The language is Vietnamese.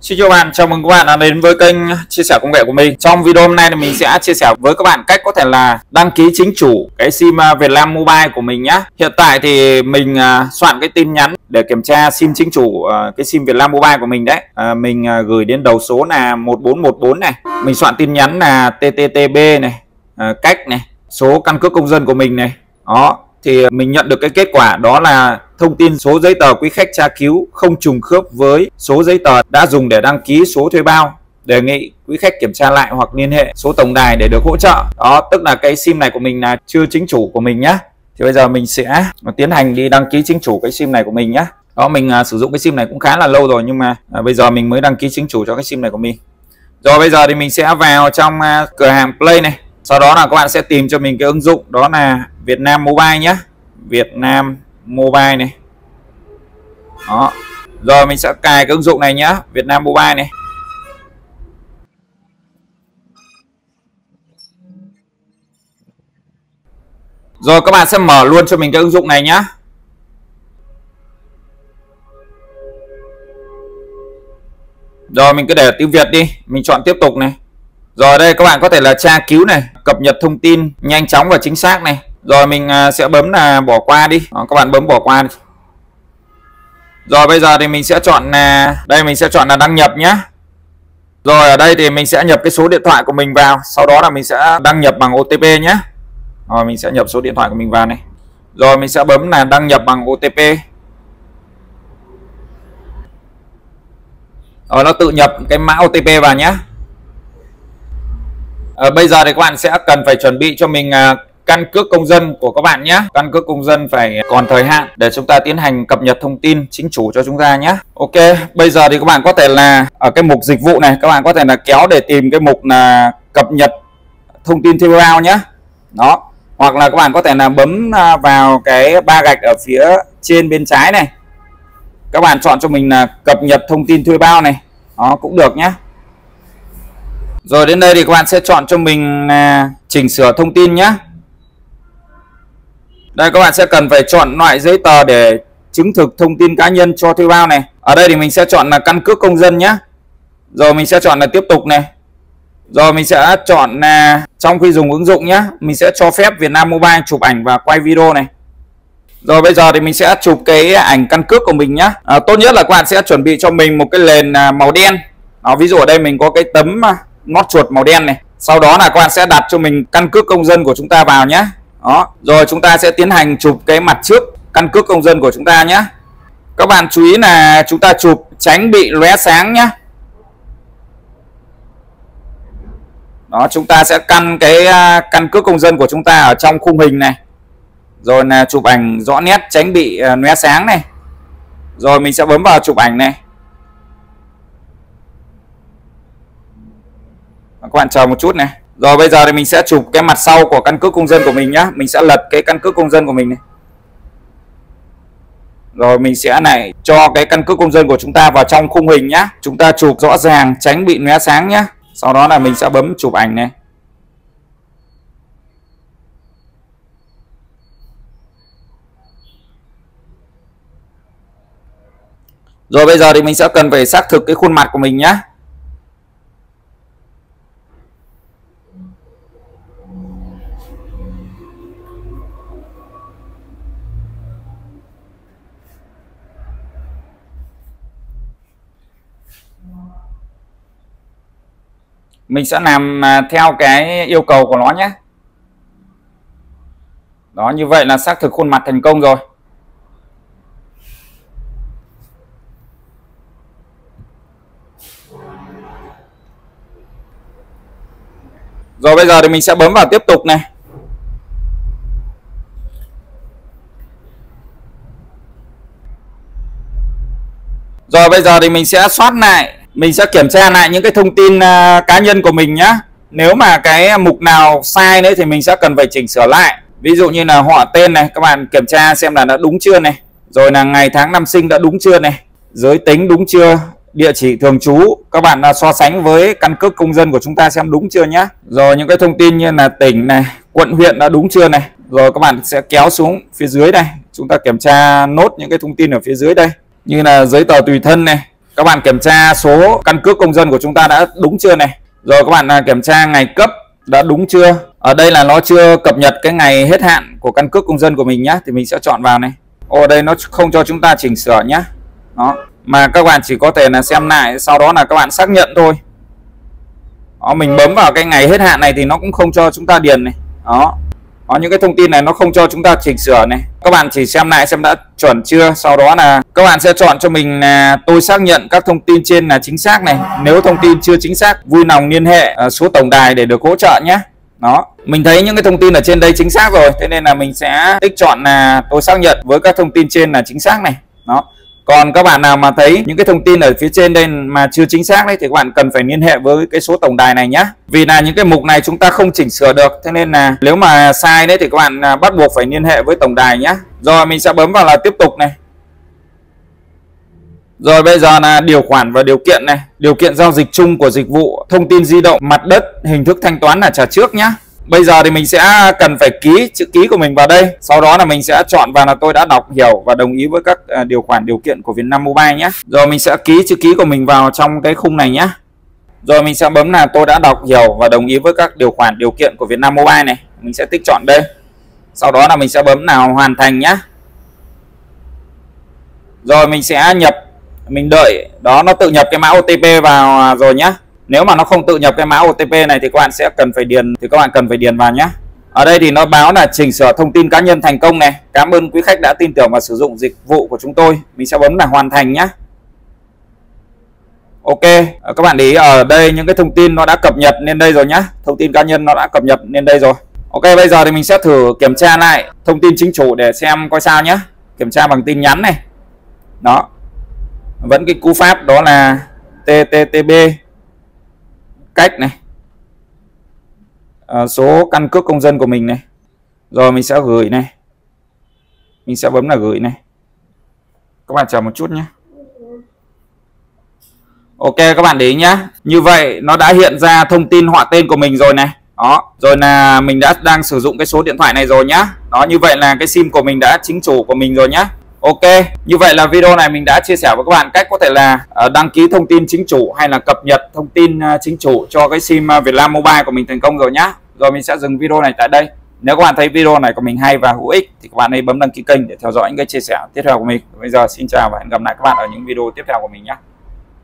Xin chào bạn, chào mừng các bạn đã đến với kênh chia sẻ công nghệ của mình. Trong video hôm nay thì mình sẽ chia sẻ với các bạn cách có thể là đăng ký chính chủ cái sim Vietnam Mobile của mình nhé. Hiện tại thì mình soạn cái tin nhắn để kiểm tra sim chính chủ cái sim Vietnam Mobile của mình đấy. Mình gửi đến đầu số là 1414 này. Mình soạn tin nhắn là TTTB này, cách này, số căn cước công dân của mình này. Đó. Thì mình nhận được cái kết quả đó là thông tin số giấy tờ quý khách tra cứu không trùng khớp với số giấy tờ đã dùng để đăng ký số thuê bao. Đề nghị quý khách kiểm tra lại hoặc liên hệ số tổng đài để được hỗ trợ. Đó, tức là cái sim này của mình là chưa chính chủ của mình nhá. Thì bây giờ mình sẽ tiến hành đi đăng ký chính chủ cái sim này của mình nhá. Đó, mình sử dụng cái sim này cũng khá là lâu rồi, nhưng mà bây giờ mình mới đăng ký chính chủ cho cái sim này của mình. Rồi bây giờ thì mình sẽ vào trong cửa hàng Play này. Sau đó là các bạn sẽ tìm cho mình cái ứng dụng đó là Vietnam Mobile nhé. Vietnam Mobile này. Đó. Rồi mình sẽ cài cái ứng dụng này nhé, Vietnam Mobile này. Rồi các bạn sẽ mở luôn cho mình cái ứng dụng này nhé. Rồi mình cứ để tiếng Việt đi, mình chọn tiếp tục này. Rồi đây các bạn có thể là tra cứu này, cập nhật thông tin nhanh chóng và chính xác này. Rồi mình sẽ bấm là bỏ qua đi. Đó, các bạn bấm bỏ qua đi. Rồi bây giờ thì mình sẽ chọn là đây, mình sẽ chọn là đăng nhập nhé. Rồi ở đây thì mình sẽ nhập cái số điện thoại của mình vào, sau đó là mình sẽ đăng nhập bằng OTP nhé. Rồi mình sẽ nhập số điện thoại của mình vào này. Rồi mình sẽ bấm là đăng nhập bằng OTP. Rồi nó tự nhập cái mã OTP vào nhé. Bây giờ thì các bạn sẽ cần phải chuẩn bị cho mình căn cước công dân của các bạn nhé. Căn cước công dân phải còn thời hạn để chúng ta tiến hành cập nhật thông tin chính chủ cho chúng ta nhé. Ok, bây giờ thì các bạn có thể là ở cái mục dịch vụ này, các bạn có thể là kéo để tìm cái mục là cập nhật thông tin thuê bao nhé. Đó, hoặc là các bạn có thể là bấm vào cái ba gạch ở phía trên bên trái này. Các bạn chọn cho mình là cập nhật thông tin thuê bao này. Đó cũng được nhé. Rồi đến đây thì các bạn sẽ chọn cho mình là chỉnh sửa thông tin nhé. Đây các bạn sẽ cần phải chọn loại giấy tờ để chứng thực thông tin cá nhân cho thuê bao này. Ở đây thì mình sẽ chọn là căn cước công dân nhé. Rồi mình sẽ chọn là tiếp tục này. Rồi mình sẽ chọn là trong khi dùng ứng dụng nhé, mình sẽ cho phép Vietnam Mobile chụp ảnh và quay video này. Rồi bây giờ thì mình sẽ chụp cái ảnh căn cước của mình nhé. Tốt nhất là các bạn sẽ chuẩn bị cho mình một cái nền màu đen. Đó, ví dụ ở đây mình có cái tấm nót chuột màu đen này. Sau đó là các bạn sẽ đặt cho mình căn cước công dân của chúng ta vào nhé. Đó, rồi chúng ta sẽ tiến hành chụp cái mặt trước căn cước công dân của chúng ta nhé. Các bạn chú ý là chúng ta chụp tránh bị lóe sáng nhé. Đó, chúng ta sẽ căn cái căn cước công dân của chúng ta ở trong khung hình này. Rồi là chụp ảnh rõ nét tránh bị lóe sáng này. Rồi mình sẽ bấm vào chụp ảnh này. Các bạn chờ một chút này. Rồi bây giờ thì mình sẽ chụp cái mặt sau của căn cước công dân của mình nhé. Mình sẽ lật cái căn cước công dân của mình này. Rồi mình sẽ này cho cái căn cước công dân của chúng ta vào trong khung hình nhé. Chúng ta chụp rõ ràng tránh bị lóe sáng nhé. Sau đó là mình sẽ bấm chụp ảnh này. Rồi bây giờ thì mình sẽ cần phải xác thực cái khuôn mặt của mình nhé. Mình sẽ làm theo cái yêu cầu của nó nhé. Đó, như vậy là xác thực khuôn mặt thành công rồi. Rồi bây giờ thì mình sẽ bấm vào tiếp tục này. Rồi bây giờ thì mình sẽ soát lại, mình sẽ kiểm tra lại những cái thông tin cá nhân của mình nhé. Nếu mà cái mục nào sai đấy thì mình sẽ cần phải chỉnh sửa lại. Ví dụ như là họ tên này, các bạn kiểm tra xem là đã đúng chưa này. Rồi là ngày tháng năm sinh đã đúng chưa này. Giới tính đúng chưa. Địa chỉ thường trú các bạn so sánh với căn cước công dân của chúng ta xem đúng chưa nhé. Rồi những cái thông tin như là tỉnh này, quận huyện đã đúng chưa này. Rồi các bạn sẽ kéo xuống phía dưới đây. Chúng ta kiểm tra nốt những cái thông tin ở phía dưới đây. Như là giấy tờ tùy thân này, Các bạn kiểm tra số căn cước công dân của chúng ta đã đúng chưa này. Rồi các bạn kiểm tra ngày cấp đã đúng chưa. Ở đây là nó chưa cập nhật cái ngày hết hạn của căn cước công dân của mình nhá, thì mình sẽ chọn vào này. Ở đây nó không cho chúng ta chỉnh sửa nhá. Đó, mà các bạn chỉ có thể là xem lại, sau đó là các bạn xác nhận thôi. Đó, mình bấm vào cái ngày hết hạn này thì nó cũng không cho chúng ta điền này. Đó, những cái thông tin này nó không cho chúng ta chỉnh sửa này. Các bạn chỉ xem lại xem đã chuẩn chưa. Sau đó là các bạn sẽ chọn cho mình là tôi xác nhận các thông tin trên là chính xác này. Nếu thông tin chưa chính xác, vui lòng liên hệ số tổng đài để được hỗ trợ nhé. Đó, mình thấy những cái thông tin ở trên đây chính xác rồi, thế nên là mình sẽ tích chọn là tôi xác nhận với các thông tin trên là chính xác này. Đó. Còn các bạn nào mà thấy những cái thông tin ở phía trên đây mà chưa chính xác đấy thì các bạn cần phải liên hệ với cái số tổng đài này nhé. Vì là những cái mục này chúng ta không chỉnh sửa được, thế nên là nếu mà sai đấy thì các bạn bắt buộc phải liên hệ với tổng đài nhé. Rồi mình sẽ bấm vào là tiếp tục này. Rồi bây giờ là điều khoản và điều kiện này. Điều kiện giao dịch chung của dịch vụ thông tin di động mặt đất, hình thức thanh toán là trả trước nhé. Bây giờ thì mình sẽ cần phải ký chữ ký của mình vào đây. Sau đó là mình sẽ chọn vào là tôi đã đọc hiểu và đồng ý với các điều khoản điều kiện của Vietnam Mobile nhé. Rồi mình sẽ ký chữ ký của mình vào trong cái khung này nhé. Rồi mình sẽ bấm là tôi đã đọc hiểu và đồng ý với các điều khoản điều kiện của Vietnam Mobile này. Mình sẽ tích chọn đây. Sau đó là mình sẽ bấm nào hoàn thành nhé. Rồi mình sẽ nhập, mình đợi đó nó tự nhập cái mã OTP vào rồi nhé. Nếu mà nó không tự nhập cái mã OTP này thì các bạn sẽ cần phải điền vào nhé. Ở đây thì nó báo là chỉnh sửa thông tin cá nhân thành công này. Cảm ơn quý khách đã tin tưởng và sử dụng dịch vụ của chúng tôi. Mình sẽ bấm là hoàn thành nhé. Ok, các bạn để ý ở đây những cái thông tin nó đã cập nhật lên đây rồi nhé. Thông tin cá nhân nó đã cập nhật lên đây rồi. Ok, bây giờ thì mình sẽ thử kiểm tra lại thông tin chính chủ để xem coi sao nhé. Kiểm tra bằng tin nhắn này. Đó, vẫn cái cú pháp đó là TTTB, cách này, số căn cước công dân của mình này. Rồi mình sẽ gửi này. Mình sẽ bấm là gửi này. Các bạn chờ một chút nhé. Ok, các bạn để ý nhá. Như vậy nó đã hiện ra thông tin họ tên của mình rồi này. Đó, rồi là mình đang sử dụng cái số điện thoại này rồi nhá. Đó, như vậy là cái SIM của mình đã chính chủ của mình rồi nhá. Ok, như vậy là video này mình đã chia sẻ với các bạn cách có thể là đăng ký thông tin chính chủ hay là cập nhật thông tin chính chủ cho cái SIM Vietnam Mobile của mình thành công rồi nhá. Rồi mình sẽ dừng video này tại đây. Nếu các bạn thấy video này của mình hay và hữu ích thì các bạn hãy bấm đăng ký kênh để theo dõi những cái chia sẻ tiếp theo của mình. Bây giờ xin chào và hẹn gặp lại các bạn ở những video tiếp theo của mình nhé.